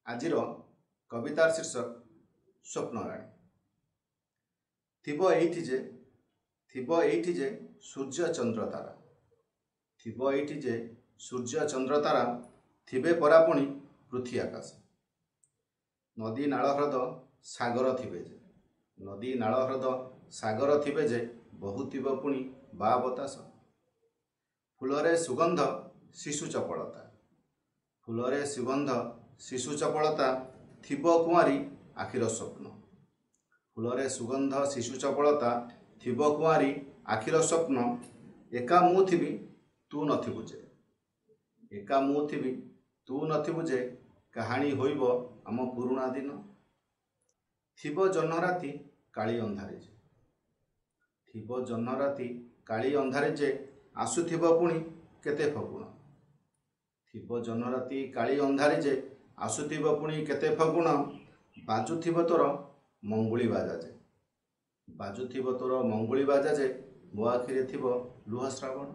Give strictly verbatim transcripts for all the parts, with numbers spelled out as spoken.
आजिर कवितार शीर्षक स्वप्नराणी। थिबो एइठी जे थिबो एइठी जे सूर्य चंद्र तारा थिबो एइठी जे सूर्य चंद्र तारा थिबे परापुणी पृथ्वी आकाश। नदी नाल ह्रद सागर थिबे जे नदी नाल ह्रद सागर थिबे जे बहुथिब पुणी बा बतास। फूलरे सुगंध शिशु चपलता फूलरे सुगंध शिशु चपलता थिबो कुआरी आखिर स्वप्न। फूलरे सुगंध शिशु चपलता थिबो कुआरी आखिर स्वप्न। एका मु थिबी तू नथिबु जे एका मु थिबी तू नथिबु जे कहानी होइबो आम पुरुणा दिन। थिबो जह्न राति काली अंधारे जे थिबो जह्न राति काली अंधारे जे आसुथिबो पुणी केते फगुण। थिबो जह्न राति काली अंधारे जे आसुथिबो पुणी केते फगुण। बाजुथिबो तोर मंगुली बाजा जे बाजुथिबो तोर मंगुली बाजा जे मो आखिरे थिबो लुह श्रावण।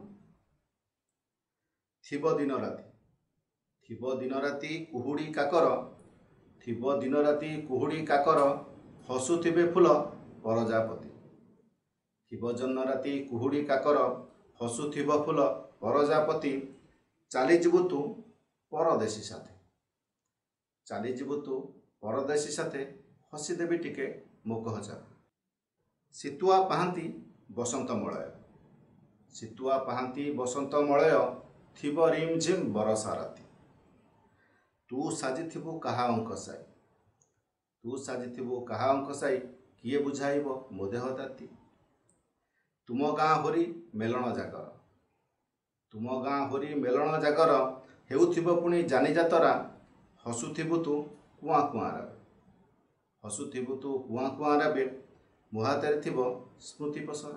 थिबो दिन राति थिबो दिन राति कुहुड़ी काकर थिबो दिन राति कुहुड़ी काकर हसुथिबे फूल परजापति। थिबो जह्न राति कुहुड़ी काकर हसुथिबो फूल परजापति। चालीजिबु तू परदेशी साथे चालीजिबु तू परदेशी साथे हसीदेवी टिके मो कहजा। शीतुआ पाहांती बसंत मलय शीतुआ पाहांती बसंत मलय थिबो रिम झिम बरसा राति। तू साजिथिबु काहा अंकसाई तू साजिथिबु काहा अंकसाई किए बुझाइबो मो देह ताती। तुम गाँ होरी मेलन जागर तुम गाँ होरी मेलन जागर हेउथिबो पुणी जानी जातरा। हसुथिबु तू कुआं कुआं राबे हसुथिबु तू कुआं कुआं राबे मो हाତରେ थिबो स्मृति पसरा।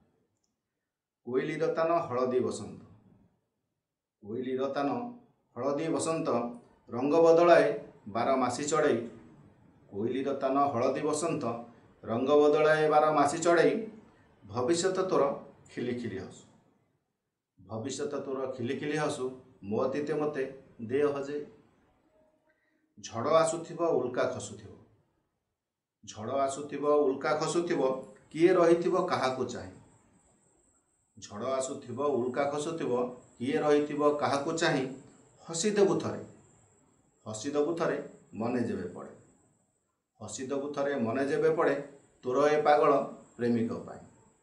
कोइली रतान हलदी बसंत कोइली रतान हलदी बसंत रंग बदलाए बार मासी चढ़ई। कोइली रतान हलदी बसंत रंग बदलाए बार मासी चढ़ई। भविष्यत तोर खिलिखिली हसु भविष्यत तोर खिलिखिली हसु मो अतीते मते दे हजे। झड़ आसुथिबो उल्का खसुथिबो झड़ आसुथिबो उल्का खसुथिबो किए रहिथिबो काहाकु चाहि। झड़ आसुथिबो उल्का खसुथिबो किए रहिथिबो काहाकु चाहि। हसीदेबु थरे हसीदेबु थरे मने जेबे पड़े हसीदेबु थरे मने जेबे पड़े तोर ए पागल प्रेमिक पाई।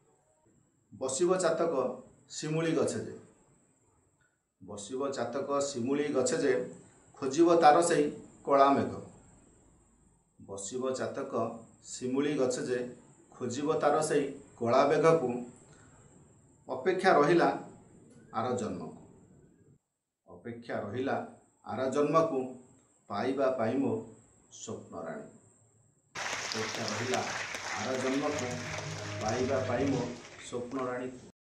बसिबो चातक शिमुली गछे जे बसिबो चातक शिमुली गछे जे खोजिबो तार सेई कला मेघ। बसिबो चातक शिमुली गछे जे खोजिबो तार सेई कला मेघ को। अपेक्षा रहिला आर जन्म को अपेक्षा रहिला आर जन्म को पाइबा पाई मो स्वप्नराणी। अपेक्षा रहिला आर जन्म को पाइबा पाई मो स्वप्नराणी।